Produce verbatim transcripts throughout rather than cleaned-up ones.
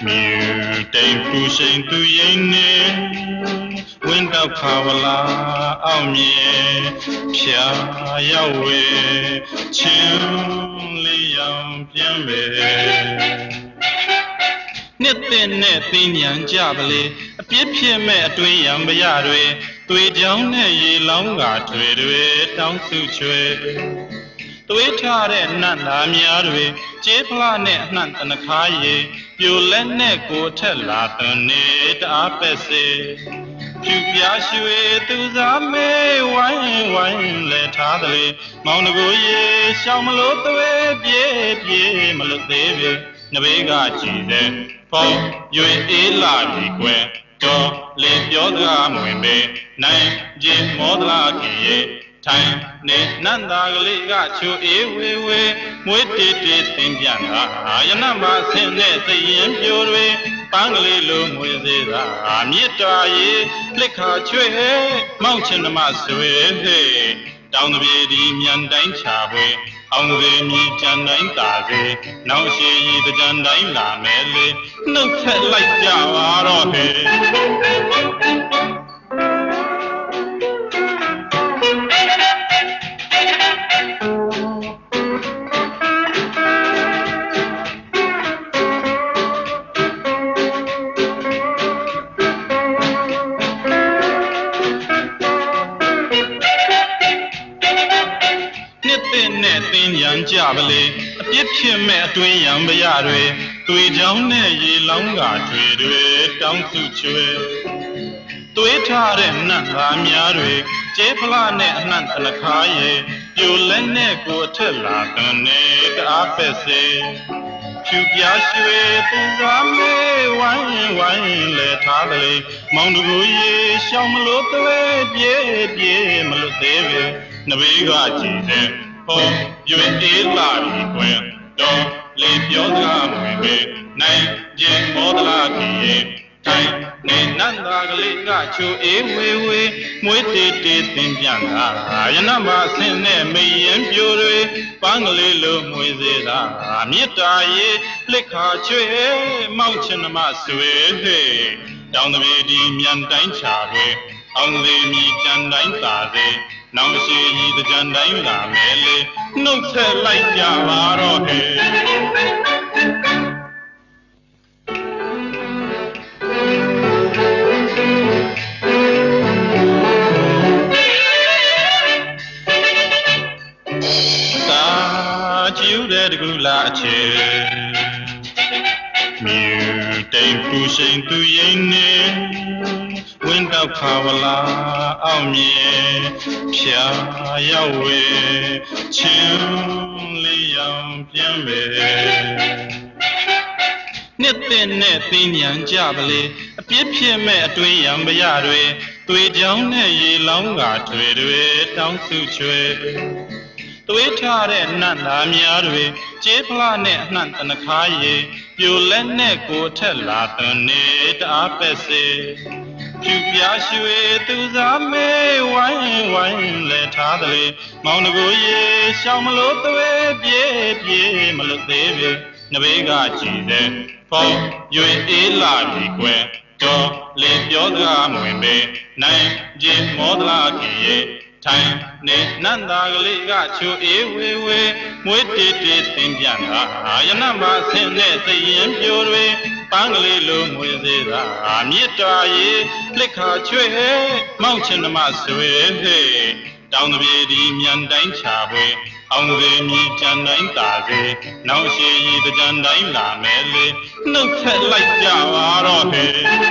မြူတိမ်ပူရှိန်သူရိမ်နေဝင်းတောက်ခါဝလာအောင်မြင်ဖြာရောက်ဝေချင်းလေးရောင်ပြန်ပဲနှစ်သိနဲ့သိဉဏ်ကြပါလေအပြစ်ဖြစ်မဲ့အတွင်းရံပရတွေသွေးကြောင်းနဲ့ရေလောင်းကထွေတွေတောင်းစုချွေသွေးထားတဲ့နတ်သားများတွေကျေးဖလားနဲ့အနှံ့တနခါရေပြိုလက်နဲ့ကိုထက်လာသွန်နေတအားပဲ့စေဖြူပြားရွှေသူစားမေးဝိုင်းဝိုင်းလဲထားတယ်လေမောင်တကူရေရှောင်းမလို့သွေးပြေးပြေးမလို့သေးပြီနဘေးကကြည်တဲ့ဖောင်းရွေအေးလာပြီကွယ်တော်လေပြောစကားမဝင်ပေနိုင်ကျင်မောဒလာကြီးရေထိုင်နေနန္တာကလေးကချိုအေးဝေဝေမွေးတေးတေးသင်ပြန်တာယနမဆင်းတဲ့သရင်ပြိုတွေပန်းကလေးလိုမွေးစေတာမြစ်တာရေလက်ခါချွေမောက်ချင်ဓမ္မဆွေဟေတောင်းတပြေဒီမြန်တိုင်းချပွေအောင်စေမြည်ကြံတိုင်းတာစေနောက်ရှိရီတကြံတိုင်းလာမယ်လေနှုတ်ဆက်လိုက်ကြပါတော့ဟေကြပါလေအပြစ်ဖြစ်မဲ့အတွင်းရံပရတွေသွေးကြောင်းနဲ့ရေလောင်းကထွေတွေတောင်းစုချွေသွေးထားတဲ့နတ်သားများတွေကျေးဖလားနဲ့အနှံ့တနခါရေပြိုလက်နဲ့ကိုအထက်လာသွန်နေတအားပဲ့စေဖြူပြားရွှေသူစားမေးဝိုင်းဝိုင်းလဲထားတယ်လေမောင်တကူရေရှောင်းမလို့သွေးပြေးပြေးမလို့သေးပြီနဘေးကကြည်တဲ့ဟောရွေအေးလာပြီကွယ်တော်လေပြောစကားမဝင်ပေနိုင်ကျင်မောဒလာကြီးရေထိုင်နေနန္တာကလေးကချိုအေးဝေဝေမွေးတေးတေးသင်ပြန်တာယနမဆင်းနဲ့မရင်ပြိုတွေပန်းကလေးလိုမွေးစေတာမြစ်တာရေလက်ခါချွေမောက်ချင်ဓမ္မဆွေဟေတောင်းတပြေဒီမြန်တိုင်းချပွေအောင်စေမြည်ကြံတိုင်းသာစေနောက်ရှိရီတကြံတိုင်းလာမယ်လေနှုတ်ဆက်လိုက်ကြပါတော့ဟေတာကျူတဲ့တကူလာအချေမြူတိမ်ပူရှိန်သူရိမ်နေဝင်းတောက်ခါဝလာအောင်မြင်ဖြာရောက်ဝေချင်းလေးရောင်ပြန်ပဲနှစ်သိနဲ့သိဉဏ်ကြပါလေအပြစ်ဖြစ်မဲ့အတွင်းရံပရတွေသွေးကြောင်းနဲ့ရေလောင်းကထွေတွေတောင်းစုချွေသွေးထားတဲ့နတ်သားများတွေကျေးဖလားနဲ့အနှံ့တနခါရေပြိုလက်နဲ့ကိုထက်လာသွန်နေတအားပဲ့စေဖြူပြားရွှေသူစားမေးဝိုင်းဝိုင်းလဲထားတယ်လေမောင်တကူရေရှောင်းမလို့သွေးပြေးပြေးမလို့သေးပြီနဘေးကကြည်တဲ့ဖောင်းရွေအေးလာပြီကွယ်တော်လေပြောစကားမဝင်ပေနိုင်ကျင်မောဒလာကြီးရေထိုင်နေနန္တာကလေးကချိုအေးဝေဝေမွေးတေးတေးသင်ပြန်တာယနမဆင်းတဲ့သရင်ပြိုတွေပန်းကလေးလိုမွေးစေတာမြစ်တာရေလက်ခါချွေမောက်ချင်ဓမ္မဆွေဟေတောင်းတပြေဒီမြန်တိုင်းချပွေအောင်စေမြည်ကြံတိုင်းတာစေနောက်ရှိရီတကြံတိုင်းလာမယ်လေနှုတ်ဆက်လိုက်ကြပါတော့ဟေ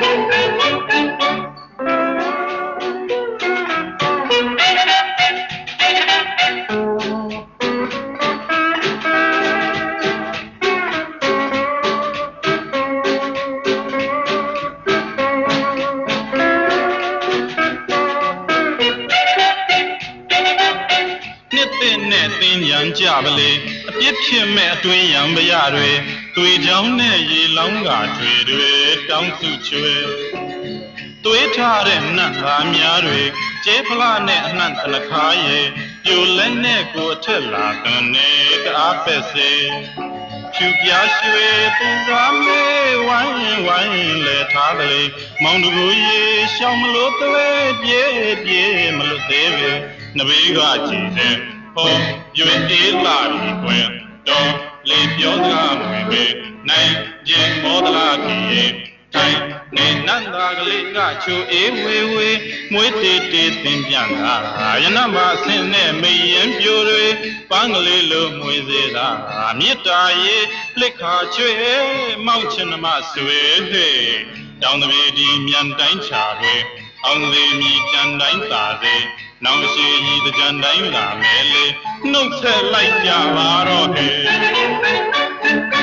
ကြပါလေအပြစ်ဖြစ်မဲ့အတွင်းရံပရတွေသွေးကြောင်းနဲ့ရေလောင်းကထွေတွေတောင်းစုချွေသွေးထားတဲ့နတ်သားများတွေကျေးဖလားနဲ့အနှံ့တနခါရေပြိုလက်နဲ့ကိုအထက်လာသွန်နေတအားပဲ့စေဖြူပြားရွှေသူစားမေးဝိုင်းလေမောင်တကူရေရှောင်းမလို့သွဲပြေးပြေးမလို့သေးပဲနဘေးကကြည်တဲ့ဟောရွေအေးလာပြီကွယ်တော်လေပြောစကားမဝင်ပဲနိုင်ခြင်းမောဒလာကြီးထိုင်နေနန္တာကလေးကချိုအေးဝေဝေမွေးတေးတေးသင်ပြန်လာယနမဆင်းနဲ့မရင်ပြိုတွေပန်းကလေးလိုမွေးစေတာမြစ်တာရေလက်ခါချွေမောက်ချင်မဆွေဟေးတောင်တပေဒီမြန်တိုင်းချတွေအောင်သေးမြည်ကြံတိုင်းသာစေနောင်ရှိကြီးတကြံတိုင်းလာမယ်လေနှုတ်ဆက်လိုက်ကြပါတော့ဟေး